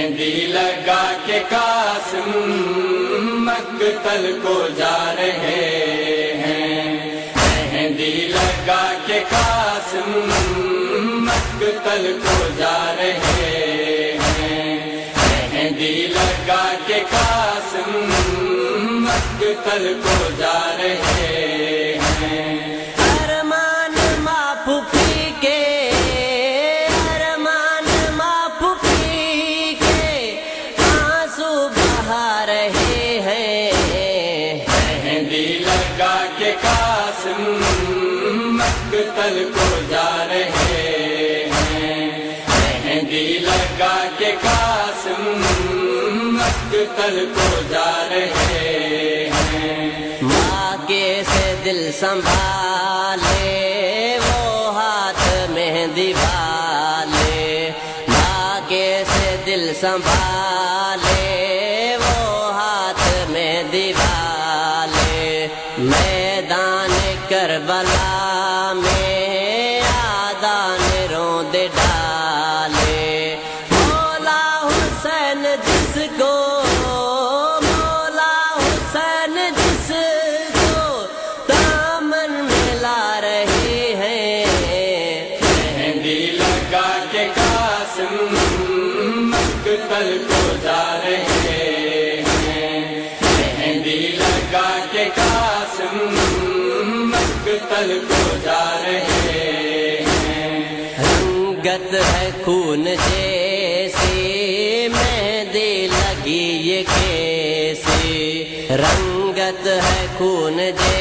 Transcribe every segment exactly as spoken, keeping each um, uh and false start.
مہندی لگا کے قاسم مقتل کو جا رہے ہیں، مہندی لگا کے قاسم مقتل کو جا رہے ہیں، مہندی لگا کے قاسم مقتل کو جا رہے ہیں۔ ارمان ماں پھوپھی کے، ارمان ماں پھوپھی کے آنسو بہا رہے ہیں، مہندی لگا کے قاسم مقتل کو جا رہے ہیں، مہندی لگا کے قاسم مقتل کو جا رہے ہیں۔ ماں کے سے دل سنبھالے وہ ہاتھ مہندی والے، ماں کے سے دل سنبھالے وہ ہاتھ مہندی والے، میدان کربلا میں آدان روند ڈالے، مولا حسین جس کو، مولا حسین جس کو دامن میں لا رہے ہیں، مہندی لگا کے قاسم مقتل کو جا رہے ہیں، مہندی لگا کے قاسم مقتل کو جا رہے ہیں۔ رنگت ہے خون جیسی مہندی لگی یہ کیسی، رنگت ہے خون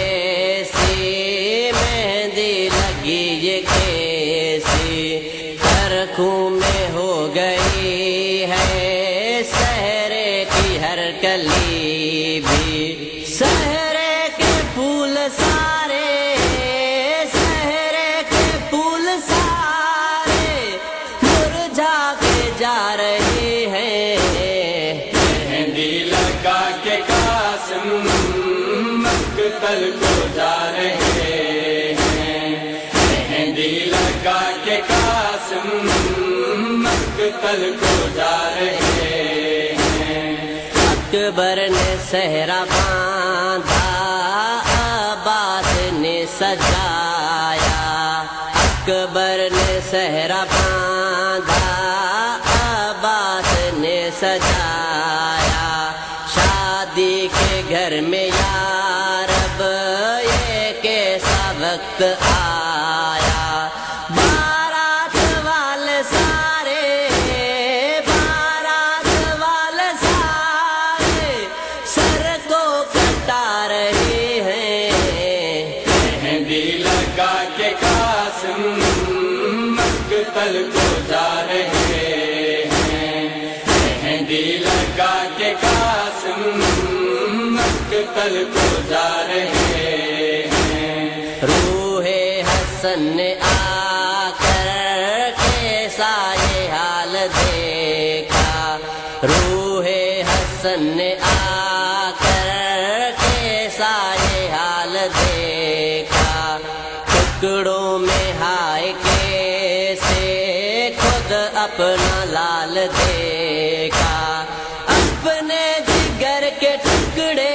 جیسی مہندی لگی یہ کیسی، چرخوں میں ہو گئی ہے سہرے کی ہر کلی بھی، سہرے کے پھول سارے، سہرے کے پھول سارے مرجھا کے جا رہے ہیں، مہندی لگا کے قاسم مقتل کو جا رہے ہیں، مہندی لگا کے قاسم مقتل کو جا رہے ہیں۔ اکبر نے صحرا باندھا عباس نے سجایا، اکبر نے صحرا باندھا عباس نے سجایا، شادی کے گھر میں یا رب یہ کیسا وقت آیا، بارات والے سارے، بارات والے سارے سر کو کٹا رہے ہیں، مہندی لگا کے قاسم مقتل کو جا رہے ہیں، مہندی لگا کے قاسم مقتل کو جا رہے ہیں۔ روح حسن نے آ کر کیسا یہ حال دیکھا، روح حسن نے آ کر کیسا یہ حال دیکھا، ٹکڑوں میں ہائے کیسے خود اپنا لال دیکھا، اپنے جگر کے ٹکڑے،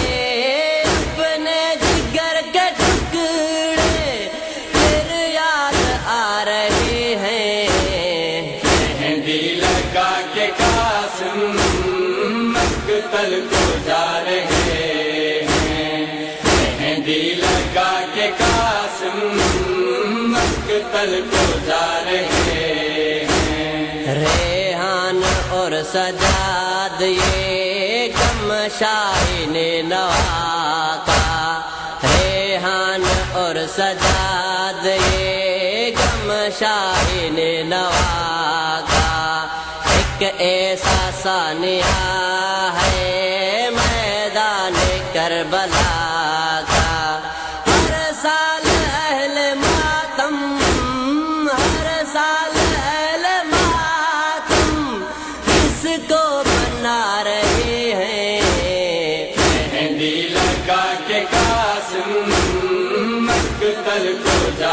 اپنے جگر کے ٹکڑے پھر یاد آ رہے ہیں، مہندی لگا کے قاسم مقتل کو جا رہے ہیں، مہندی لگا کے قاسم مقتل کو جا رہے ہیں۔ ریحان اور سجاد یہ غم شاہین نوا کا، ریحان اور سجاد یہ غم شاہین نوا کا، ایک ایسا ثانیہ ہے میدان کربلا کا، ہر سال اہل ماتم، ہر سال اہل ماتم اس کو بنا رہے ہیں، مہندی لگا کے قاسم مقتل کو جا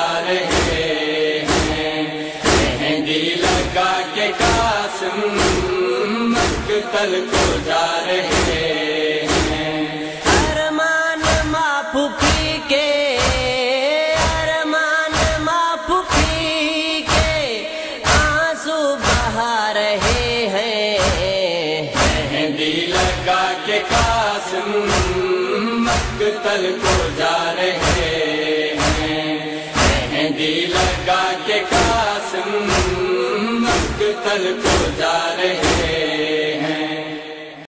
رہے ہیں، مہندی لگا کے قاسم مقتل کو جا رہے ہیں۔ ارمان ماں پھوپھی کے، ارمان ماں پھوپھی کے آنسو بہا رہے ہیں۔ مہندی لگا کے قاسم مقتل کو جا رہے ہیں۔ مہندی لگا کے قاسم مقتل کو جا رہے ہیں۔